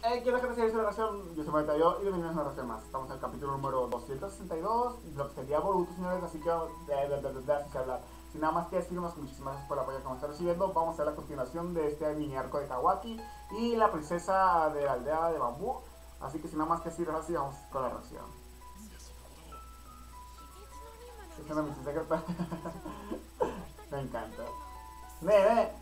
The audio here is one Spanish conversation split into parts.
Quiero que recibáis una reacción, yo soy Metayo y bienvenidos a una reacción más. Estamos en el capítulo número 262, lo que sería Boruto, señores, así que así que hablar. Sin nada más que decirnos, muchísimas gracias por el apoyo que me está recibiendo. Vamos a ver la continuación de este mini arco de Kawaki y la princesa de la aldea de Bambú. Así que sin nada más que decir, ahora sí vamos con la reacción. Es una misión secreta. Me encanta. Ve.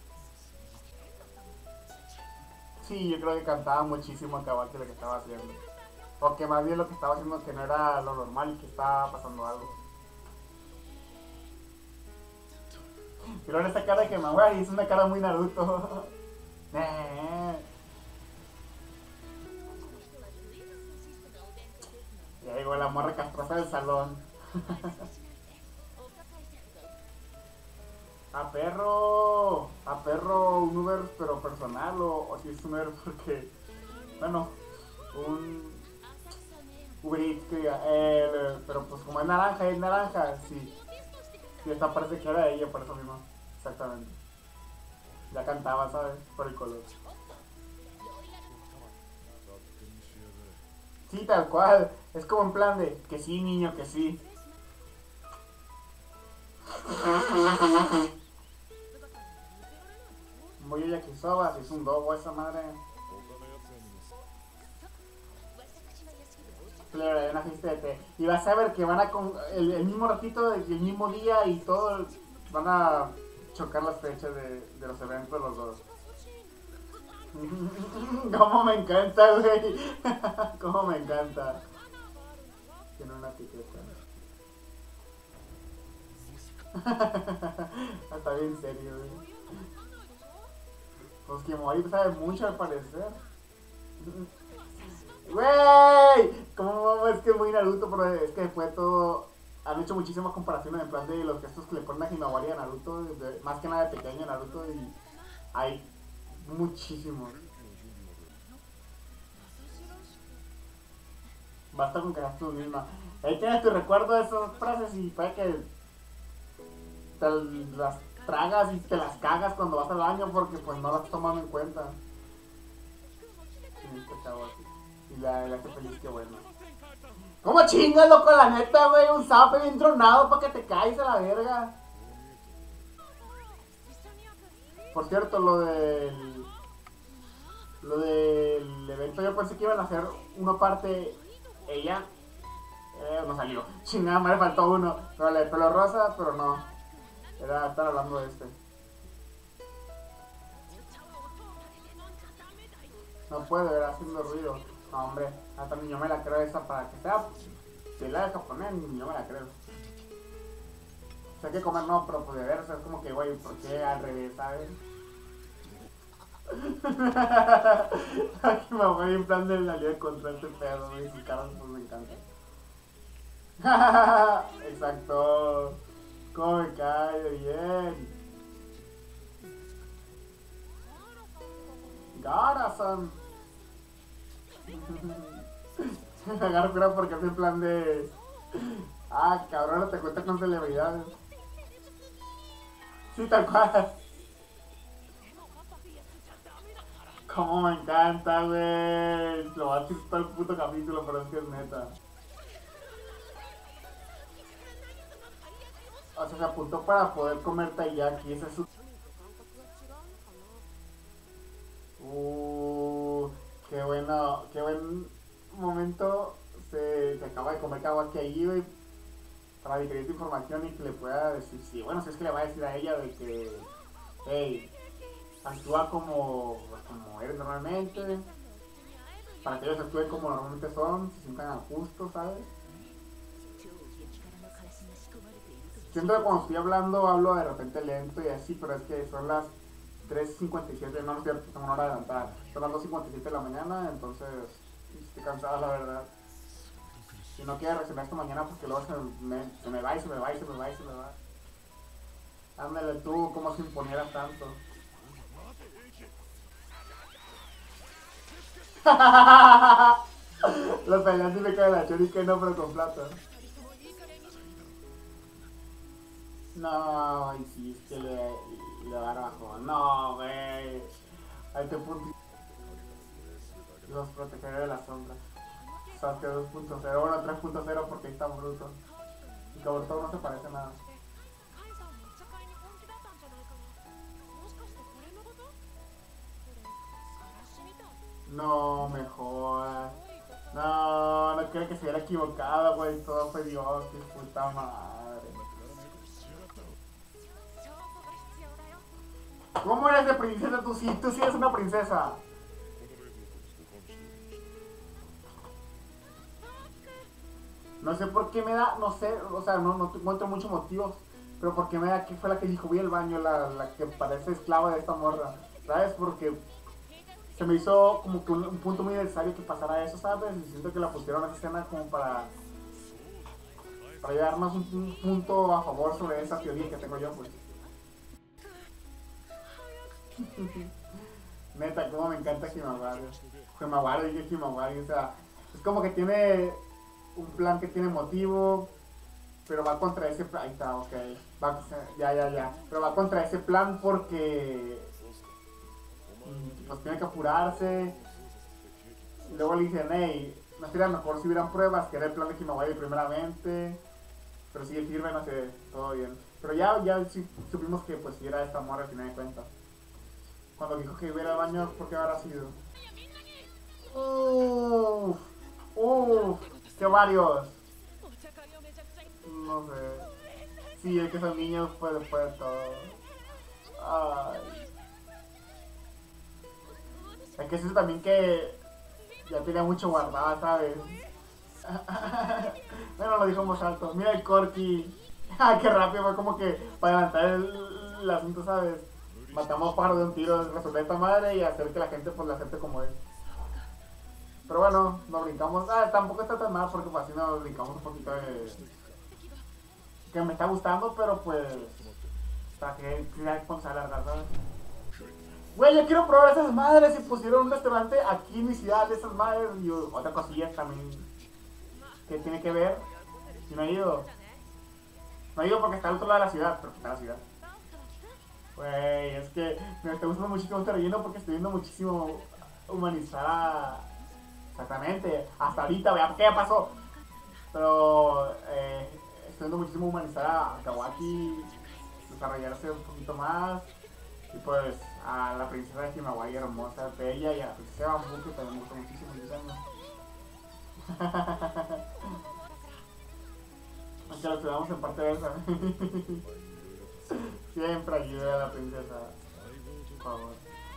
Sí, yo creo que cantaba muchísimo Kawaki lo que estaba haciendo. O que más bien lo que estaba haciendo que no era lo normal y que estaba pasando algo. Pero en esta cara de que Mawari es una cara muy Naruto. Ya llegó la morra castrosa del salón. A perro, un Uber pero personal o si es un Uber porque, bueno, un Uber Eats que diga, pero pues como es naranja, sí. Sí, esta parece que era ella, por eso mismo. Exactamente. Ya cantaba, ¿sabes? Por el color. Sí, tal cual. Es como en plan de que sí, niño, que sí. Voy a Yakisoba, si es un dogo esa madre. Claro, una fiesta de té. Y vas a ver que van a con el mismo ratito, el mismo día y todo, van a chocar las fechas de los eventos los dos. Cómo me encanta, güey. Cómo me encanta. Tiene una etiqueta. Está bien serio, güey. Pues que Mori sabe mucho al parecer. Güey, ¿cómo es que es muy Naruto? Pero es que fue todo. Han hecho muchísimas comparaciones en plan de los gestos que le ponen a Himawari a Naruto, más que nada de pequeño a Naruto, y hay muchísimos. Basta con que hagas tú misma. Ahí tienes tu recuerdo de esas frases y puede que te las tragas y te las cagas cuando vas al baño porque pues no las estás tomando en cuenta. Sí, te cago así. Y la hace feliz, que bueno. ¿Cómo chingas, loco? La neta, güey, un zape bien tronado para que te caes a la verga. Por cierto, lo del evento yo pensé que iban a hacer una parte ella. No salió. Chingada, me faltó uno. Pero la de pelo rosa, pero no. Era estar hablando de este. No puede ver haciendo ruido. No, hombre, hasta ni yo me la creo esa para que sea. Si la de japonés, ni yo me la creo. Sé que comer no, pero pues de ver, o sea, es como que, güey, ¿por qué al revés, sabes? Aquí me voy en plan de la liga contra este pedo, güey, sus caras pues me encantan. Exacto. ¿Cómo me cae de bien? Gara-san. Me agarro cura porque es en plan de. Ah, cabrón, no te cuenta con celebridades. Sí, tal cual. Como me encanta, güey. Lo va a decir todo el puto capítulo, pero es que es neta. O sea, se apuntó para poder comer taiyaki. Ese es su. Qué bueno, qué buen momento. Se acaba de comer kawaki ahí, güey. Para digerir esta información y que le pueda decir, sí, bueno, si es que le va a decir a ella de que, hey, actúa como eres normalmente, para que ellos actúen como normalmente son, se sientan a gusto, ¿sabes? Siento que cuando estoy hablando, hablo de repente lento y así, pero es que son las 3:57, no es cierto, tengo una hora adelantada, son las 2:57 de la mañana, entonces estoy cansada, la verdad. Y no quiero reaccionar esta mañana porque luego se me va y se me va y se me va y se me va. Ándale tú, como si imponieras tanto. Los tailandeses me caen la chorica y no, pero con plata. No, y si es que le va abajo. No, güey. A este punto. Los protegeré de las sombras. Sasuke 2.0, bueno 3.0 porque ahí está bruto. Y Kabuto no se parece a nada. No, mejor. No, no creo que se hubiera equivocado, güey. Todo fue Dios, qué puta madre. ¿Cómo eres de princesa? Tú sí eres una princesa. No sé por qué me da, no sé, o sea, no encuentro muchos motivos. Pero por qué me da que fue la que dijo, voy al baño, la que parece esclava de esta morra. ¿Sabes? Porque se me hizo como que un punto muy necesario que pasara eso, ¿sabes? Y siento que la pusieron a esa escena como para darnos un punto a favor sobre esa teoría que tengo yo, pues. Neta, como me encanta Himawari. Himawari, o sea, es como que tiene un plan que tiene motivo, pero va contra ese plan. Ahí está, ok. Ya. Pero va contra ese plan porque pues tiene que apurarse. Y luego le dicen, hey, no sería mejor si hubieran pruebas, que era el plan de Himawari primeramente. Pero sigue firme, no sé, todo bien. Pero ya sí, supimos que pues si era esta morra al final de cuentas. Cuando dijo que iba a ir al baño, ¿por qué habrá sido? Uff, que varios. No sé. Sí, el que son niños fue después de todo. Ay. Es que eso también que ya tenía mucho guardado, ¿sabes? Bueno, lo dijo en voz alto. Mira el Corky. Ay, qué rápido, fue como que para adelantar el asunto, ¿sabes? Matamos pájaros de un tiro, resolver esta madre y hacer que la gente pues la acepte como es. Pero bueno, nos brincamos. Tampoco está tan mal porque pues así nos brincamos un poquito de... Que me está gustando, pero pues... Para que vamos a alargar, ¿sabes? Güey, yo quiero probar esas madres y pusieron un restaurante aquí en mi ciudad de esas madres y otra cosilla también que tiene que ver. Si no he ido. No he ido porque está al otro lado de la ciudad, pero está en la ciudad. Güey, es que me está gustando muchísimo este relleno porque estoy viendo muchísimo humanizar. Exactamente, hasta ahorita, vea qué pasó. Pero estoy viendo muchísimo humanizar a Kawaki, desarrollarse un poquito más. Y pues a la princesa de Himawari hermosa, bella, y a la princesa Bambú, que también me gusta muchísimo el diseño. Aunque lo estudiamos en parte de esa. Siempre ayuda a la princesa. Por favor.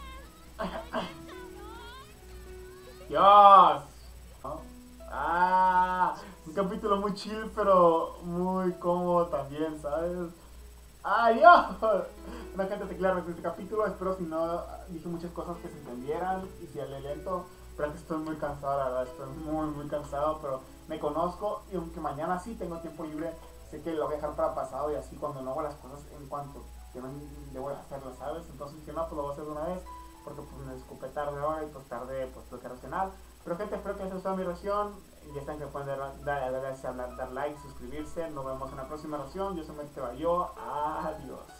¡Dios! ¿No? Un capítulo muy chill, pero muy cómodo también, ¿sabes? ¡Adiós! Una gente te claro este capítulo. Espero si no dije muchas cosas que se entendieran y si hablé lento. Pero es que estoy muy cansado, la verdad. Estoy muy cansado, pero me conozco y aunque mañana sí tengo tiempo libre, sé que lo voy a dejar para pasado y así cuando no hago las cosas en cuanto que debo hacerlas, ¿sabes? Entonces dije, no, pues lo voy a hacer de una vez porque pues me disculpé tarde ahora y pues tarde pues tuve que reaccionar. Pero gente, espero que les haya gustado mi reacción. Ya saben que pueden dar like, suscribirse. Nos vemos en la próxima reacción. Yo soy Mete Bayo. Adiós.